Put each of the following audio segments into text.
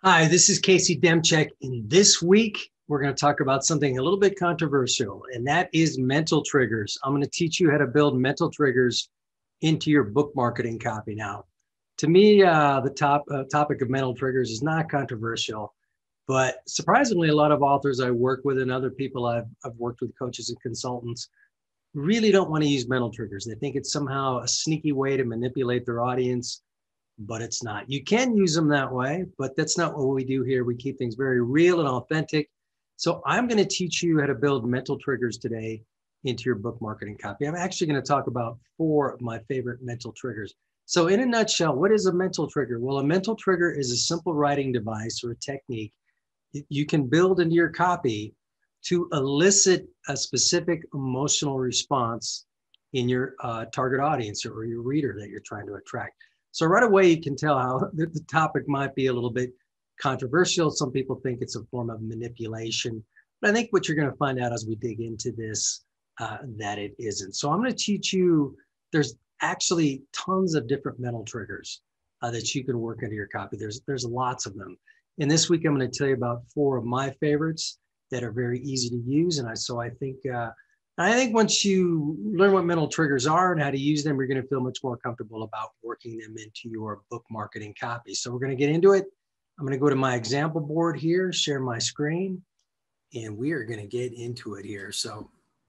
Hi, this is Casey Demchek, and this week we're going to talk about something a little bit controversial, and that is mental triggers. I'm going to teach you how to build mental triggers into your book marketing copy. Now, to me, the topic of mental triggers is not controversial, but surprisingly, a lot of authors I work with and other people I've worked with, coaches and consultants, really don't want to use mental triggers. They think it's somehow a sneaky way to manipulate their audience, but it's not. You can use them that way, but that's not what we do here. We keep things very real and authentic. So I'm going to teach you how to build mental triggers today into your book marketing copy. I'm actually going to talk about 4 of my favorite mental triggers. So in a nutshell, what is a mental trigger? Well, a mental trigger is a simple writing device or a technique you can build into your copy to elicit a specific emotional response in your target audience or your reader that you're trying to attract. So right away, you can tell how the topic might be a little bit controversial. Some people think it's a form of manipulation, but I think what you're going to find out as we dig into this, that it isn't. So I'm going to teach you, there's actually tons of different mental triggers that you can work into your copy. There's lots of them. And this week, I'm going to tell you about 4 of my favorites that are very easy to use. And I think once you learn what mental triggers are and how to use them, you're going to feel much more comfortable about working them into your book marketing copy. So we're going to get into it. I'm going to go to my example board here, share my screen, and we are going to get into it here. So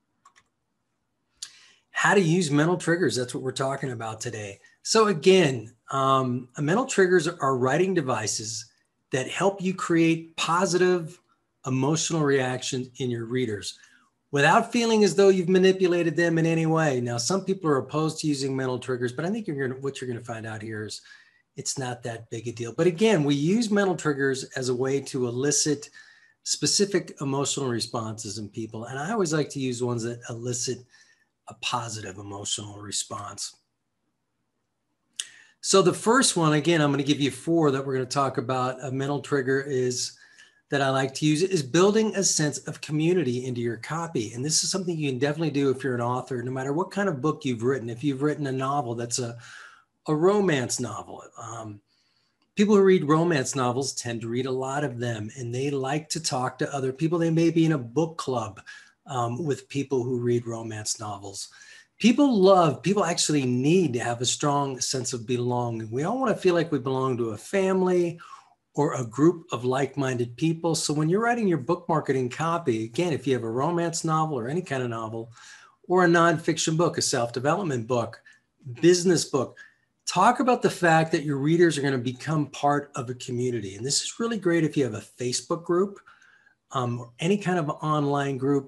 how to use mental triggers, that's what we're talking about today. So again, mental triggers are writing devices that help you create positive emotional reactions in your readers without feeling as though you've manipulated them in any way. Now, some people are opposed to using mental triggers, but I think what you're going to find out here is it's not that big a deal. But again, we use mental triggers as a way to elicit specific emotional responses in people. And I always like to use ones that elicit a positive emotional response. So the first one, again, I'm going to give you 4 that we're going to talk about. A mental trigger that I like to use is building a sense of community into your copy. And this is something you can definitely do if you're an author, no matter what kind of book you've written. If you've written a novel that's a romance novel, people who read romance novels tend to read a lot of them, and they like to talk to other people. They may be in a book club with people who read romance novels. People actually need to have a strong sense of belonging. We all want to feel like we belong to a family or a group of like-minded people. So when you're writing your book marketing copy, again, if you have a romance novel or any kind of novel, or a nonfiction book, a self-development book, business book, talk about the fact that your readers are going to become part of a community. And this is really great if you have a Facebook group, or any kind of online group,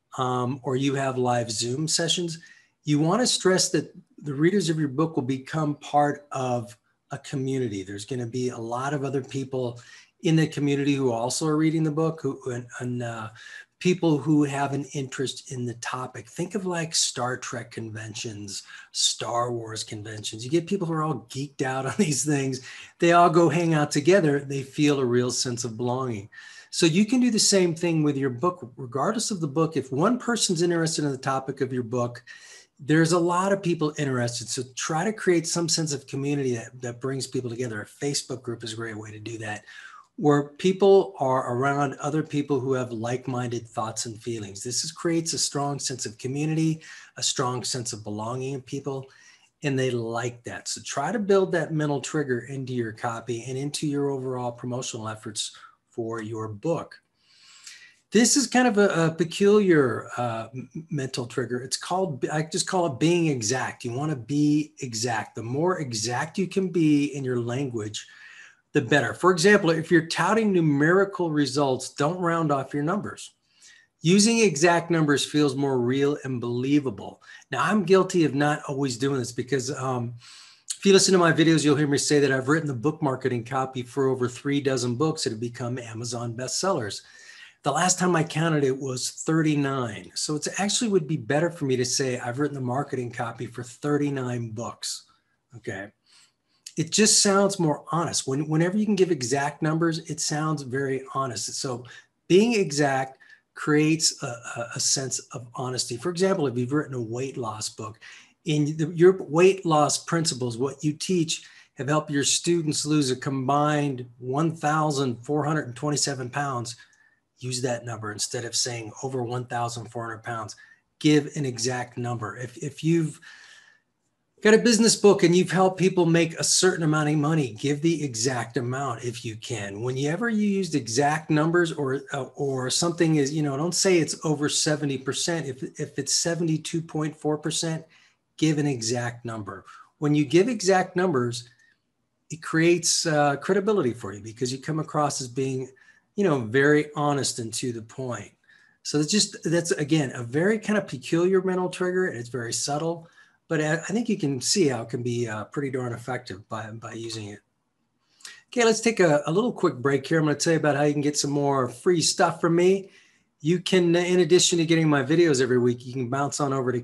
or you have live Zoom sessions. You want to stress that the readers of your book will become part of a community. There's going to be a lot of other people in the community who also are reading the book, and people who have an interest in the topic. Think of like Star Trek conventions, Star Wars conventions. You get people who are all geeked out on these things. They all go hang out together. They feel a real sense of belonging. So you can do the same thing with your book, regardless of the book. If one person's interested in the topic of your book, there's a lot of people interested. So try to create some sense of community that brings people together. A Facebook group is a great way to do that, where people are around other people who have like-minded thoughts and feelings. This creates a strong sense of community, a strong sense of belonging in people, and they like that. So try to build that mental trigger into your copy and into your overall promotional efforts for your book. This is kind of a peculiar mental trigger. I just call it being exact. You want to be exact. The more exact you can be in your language, the better. For example, if you're touting numerical results, don't round off your numbers. Using exact numbers feels more real and believable. Now, I'm guilty of not always doing this because if you listen to my videos, you'll hear me say that I've written the book marketing copy for over 3 dozen books that have become Amazon bestsellers. The last time I counted, it was 39. So it actually would be better for me to say I've written the marketing copy for 39 books, okay? It just sounds more honest. Whenever you can give exact numbers, it sounds very honest. So being exact creates a sense of honesty. For example, if you've written a weight loss book, in your weight loss principles, what you teach have helped your students lose a combined 1,427 pounds, use that number instead of saying over 1,400 pounds. Give an exact number. If you've got a business book and you've helped people make a certain amount of money, give the exact amount if you can. Whenever you used exact numbers or something is, don't say it's over 70%. If it's 72.4%, give an exact number. When you give exact numbers, it creates credibility for you because you come across as being, very honest and to the point. So that's again, a very kind of peculiar mental trigger. And it's very subtle. But I think you can see how it can be pretty darn effective by using it. Okay, let's take a little quick break here. I'm going to tell you about how you can get some more free stuff from me. You can, in addition to getting my videos every week, you can bounce on over to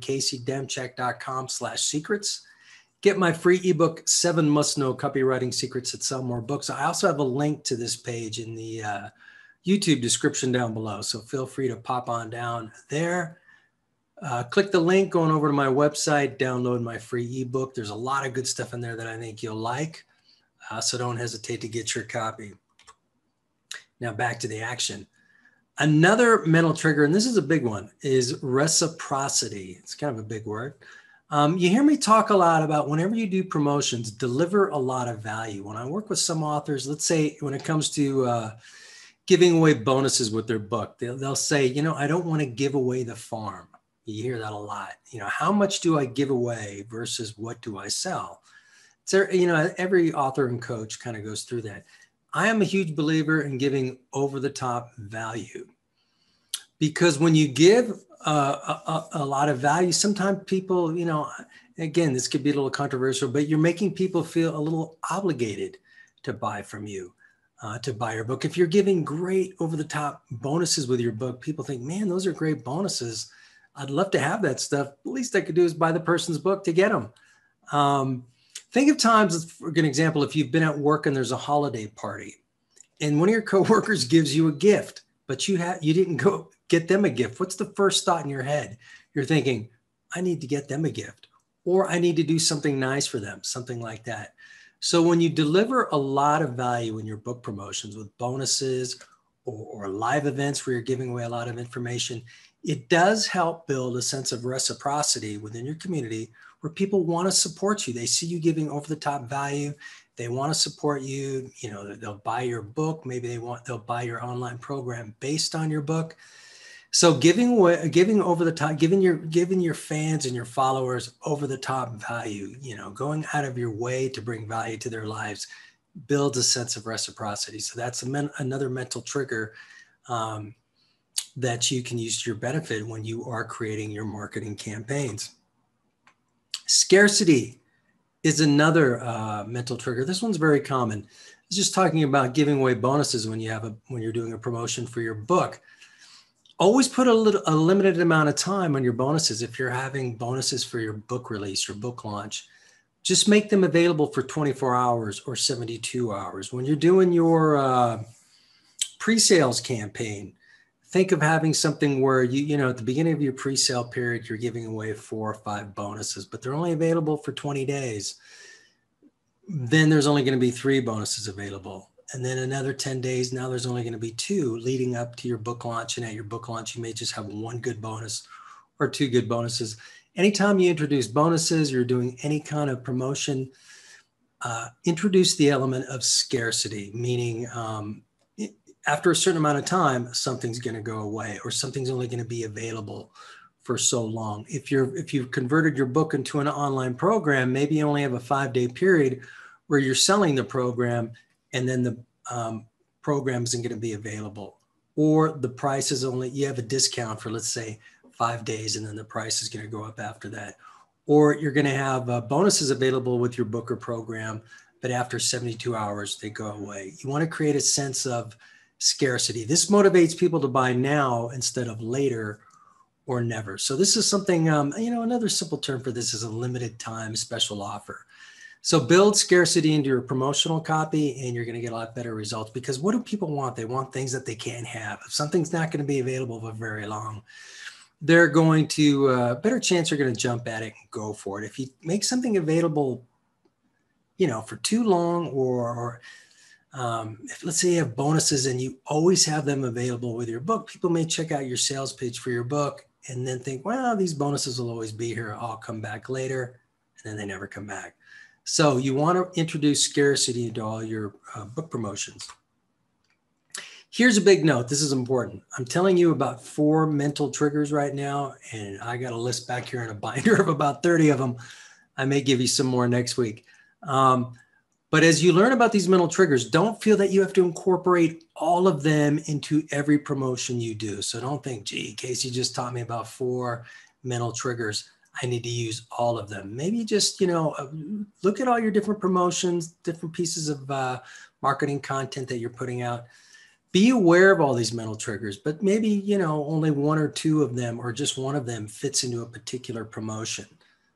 caseydemchek.com/secrets. Get my free ebook, 7 Must-Know Copywriting Secrets That Sell More Books. I also have a link to this page in the YouTube description down below. So feel free to pop on down there. Click the link going over to my website, download my free ebook. There's a lot of good stuff in there that I think you'll like. So don't hesitate to get your copy. Now back to the action. Another mental trigger, and this is a big one, is reciprocity. It's kind of a big word. You hear me talk a lot about whenever you do promotions, deliver a lot of value. When I work with some authors, let's say when it comes to giving away bonuses with their book, they'll say, I don't want to give away the farm. You hear that a lot. How much do I give away versus what do I sell? So, every author and coach kind of goes through that. I am a huge believer in giving over-the-top value because when you give a lot of value, sometimes people, again, this could be a little controversial, but you're making people feel a little obligated to buy from you, to buy your book. If you're giving great over-the-top bonuses with your book, people think, man, those are great bonuses. I'd love to have that stuff. The least I could do is buy the person's book to get them. Think of times, for an example, if you've been at work and there's a holiday party and one of your coworkers gives you a gift, but you didn't go get them a gift. What's the first thought in your head? You're thinking, I need to get them a gift, or I need to do something nice for them, something like that. So when you deliver a lot of value in your book promotions with bonuses or live events where you're giving away a lot of information, it does help build a sense of reciprocity within your community where people want to support you. They see you giving over the top value. They want to support you. They'll buy your book. Maybe they'll buy your online program based on your book. So giving over the top, giving your fans and your followers over the top value, going out of your way to bring value to their lives builds a sense of reciprocity. So that's another mental trigger that you can use to your benefit when you are creating your marketing campaigns. Scarcity is another mental trigger. This one's very common. It's just talking about giving away bonuses when you're doing a promotion for your book. Always put a limited amount of time on your bonuses. If you're having bonuses for your book release, your book launch, just make them available for 24 hours or 72 hours. When you're doing your pre-sales campaign, think of having something where at the beginning of your pre-sale period, you're giving away 4 or 5 bonuses, but they're only available for 20 days. Then there's only going to be 3 bonuses available. And then another 10 days, now there's only going to be 2 leading up to your book launch. And at your book launch, you may just have 1 good bonus or 2 good bonuses. Anytime you introduce bonuses, you're doing any kind of promotion, introduce the element of scarcity, meaning after a certain amount of time, something's going to go away or something's only going to be available for so long. If you've converted your book into an online program, maybe you only have a 5-day period where you're selling the program and then the program isn't going to be available, or the price is you have a discount for, let's say, 5 days, and then the price is going to go up after that. Or you're going to have bonuses available with your book or program, but after 72 hours, they go away. You want to create a sense of scarcity. This motivates people to buy now instead of later or never. So this is something, another simple term for this is a limited time special offer. So build scarcity into your promotional copy and you're going to get a lot better results, because what do people want? They want things that they can't have. If something's not going to be available for very long, they're going to, better chance they're going to jump at it and go for it. If you make something available for too long, or if let's say you have bonuses and you always have them available with your book, people may check out your sales page for your book and then think, well, these bonuses will always be here. I'll come back later. And then they never come back. So you want to introduce scarcity into all your book promotions. Here's a big note. This is important. I'm telling you about 4 mental triggers right now, and I got a list back here in a binder of about 30 of them. I may give you some more next week. But as you learn about these mental triggers, don't feel that you have to incorporate all of them into every promotion you do. So don't think, gee, Casey just taught me about 4 mental triggers. I need to use all of them. Maybe just, look at all your different promotions, different pieces of marketing content that you're putting out. Be aware of all these mental triggers, but maybe, only 1 or 2 of them, or just one of them fits into a particular promotion.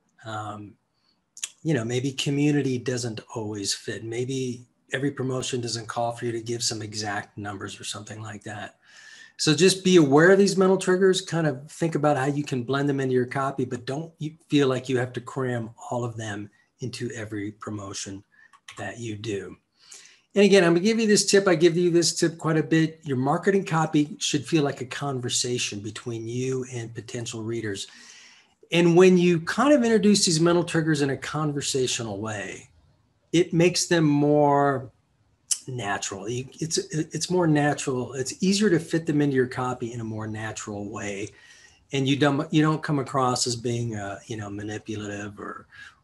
Maybe community doesn't always fit. Maybe every promotion doesn't call for you to give some exact numbers or something like that. So just be aware of these mental triggers, kind of think about how you can blend them into your copy, but don't feel like you have to cram all of them into every promotion that you do. And again, I'm going to give you this tip. I give you this tip quite a bit. Your marketing copy should feel like a conversation between you and potential readers. And when you kind of introduce these mental triggers in a conversational way, it makes them more natural. It's more natural. It's easier to fit them into your copy in a more natural way. And you don't come across as being, manipulative or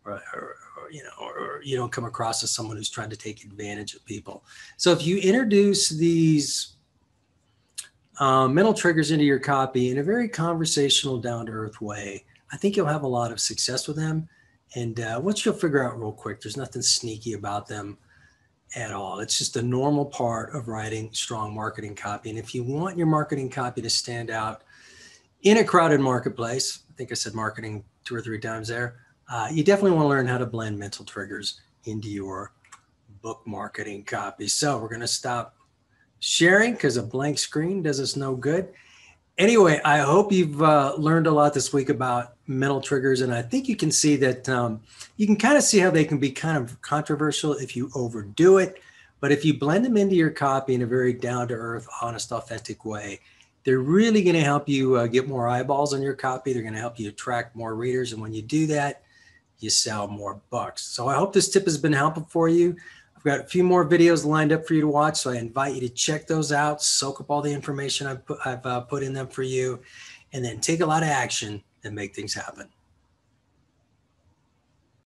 you don't come across as someone who's trying to take advantage of people. So if you introduce these mental triggers into your copy in a very conversational, down-to-earth way, I think you'll have a lot of success with them. And once you'll figure out real quick, there's nothing sneaky about them at all. It's just a normal part of writing strong marketing copy. And if you want your marketing copy to stand out in a crowded marketplace, I think I said marketing 2 or 3 times there, you definitely want to learn how to blend mental triggers into your book marketing copy. So we're going to stop sharing because a blank screen does us no good. Anyway, I hope you've learned a lot this week about mental triggers. And I think you can see that you can kind of see how they can be kind of controversial if you overdo it. But if you blend them into your copy in a very down-to-earth, honest, authentic way, they're really going to help you get more eyeballs on your copy. They're going to help you attract more readers. And when you do that, you sell more books. So I hope this tip has been helpful for you. I've got a few more videos lined up for you to watch, so I invite you to check those out, soak up all the information I've put in them for you, and then take a lot of action and make things happen.